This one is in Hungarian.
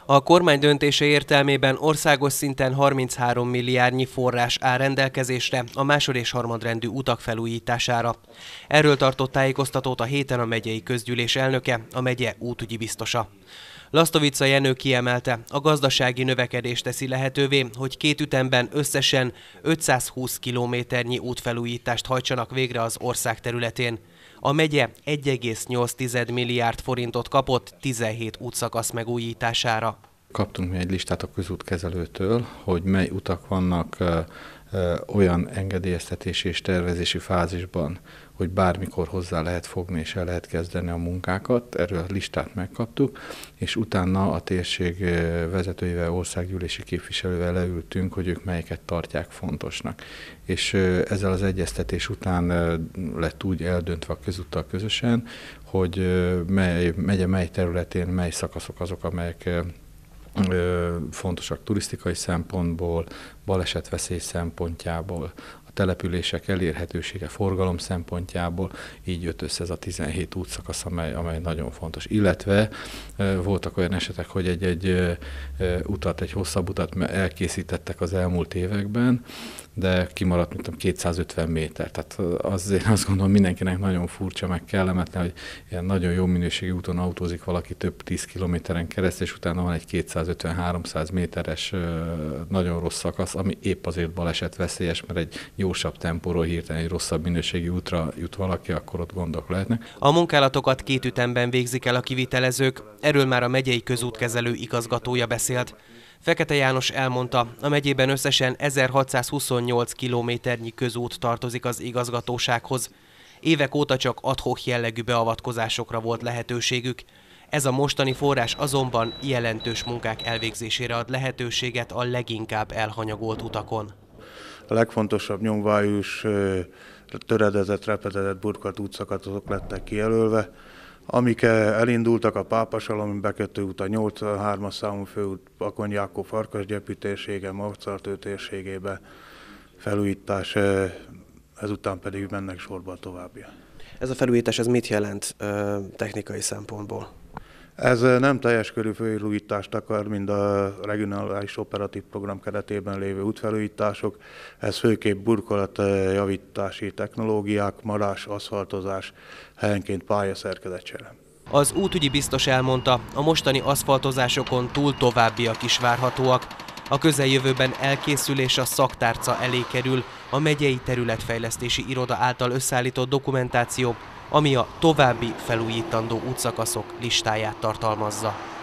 A kormány döntése értelmében országos szinten 33 milliárdnyi forrás áll rendelkezésre a másod- és harmadrendű utak felújítására. Erről tartott tájékoztatót a héten a megyei közgyűlés elnöke, a megye útügyi biztosa. Lasztovica Jenő kiemelte, a gazdasági növekedés teszi lehetővé, hogy két ütemben összesen 520 kilométernyi útfelújítást hajtsanak végre az ország területén. A megye 1,8 milliárd forintot kapott 17 útszakasz megújítására. Kaptunk mi egy listát a közútkezelőtől, hogy mely utak vannak olyan engedélyeztetési és tervezési fázisban, hogy bármikor hozzá lehet fogni és el lehet kezdeni a munkákat. Erről a listát megkaptuk, és utána a térség vezetőivel, országgyűlési képviselővel leültünk, hogy ők melyiket tartják fontosnak. És ezzel az egyeztetés után lett úgy eldöntve a közúttal közösen, hogy mely területén mely szakaszok azok, amelyek fontosak turisztikai szempontból, balesetveszély szempontjából, a települések elérhetősége, forgalom szempontjából, így jött össze ez a 17 útszakasz, amely nagyon fontos. Illetve voltak olyan esetek, hogy egy hosszabb utat elkészítettek az elmúlt években, de kimaradt, mint 250 méter. Tehát én azt gondolom, mindenkinek nagyon furcsa, meg kellemetlen, hogy ilyen nagyon jó minőségű úton autózik valaki több 10 kilométeren keresztül, és utána van egy 250-300 méteres nagyon rossz szakasz, ami épp azért balesetveszélyes, mert egy gyorsabb tempóról hirtelen egy rosszabb minőségű útra jut valaki, akkor ott gondok lehetnek. A munkálatokat két ütemben végzik el a kivitelezők, erről már a megyei közútkezelő igazgatója beszélt. Fekete János elmondta, a megyében összesen 1628 kilométernyi közút tartozik az igazgatósághoz. Évek óta csak ad-hoc jellegű beavatkozásokra volt lehetőségük. Ez a mostani forrás azonban jelentős munkák elvégzésére ad lehetőséget a leginkább elhanyagolt utakon. A legfontosabb nyomvájús, töredezett, repedezett, burkolt útszakaszok lettek kijelölve. Amik elindultak, a Pápasalom bekötő út, a 83-as számú főút, Bakony-Jákó-Farkasgyepi térsége, Marcaltő térségébe felújítás, ezután pedig mennek sorba a továbbja. Ez a felújítás, ez mit jelent technikai szempontból? Ez nem teljes körű felújítást akar, mint a regionális operatív program keretében lévő útfelújítások. Ez főképp burkolatjavítási technológiák, marás, aszfaltozás, helyenként pályaszerkezetcsere. Az útügyi biztos elmondta, a mostani aszfaltozásokon túl továbbiak is várhatóak. A közeljövőben elkészül és a szaktárca elé kerül a megyei területfejlesztési iroda által összeállított dokumentáció, ami a további felújítandó útszakaszok listáját tartalmazza.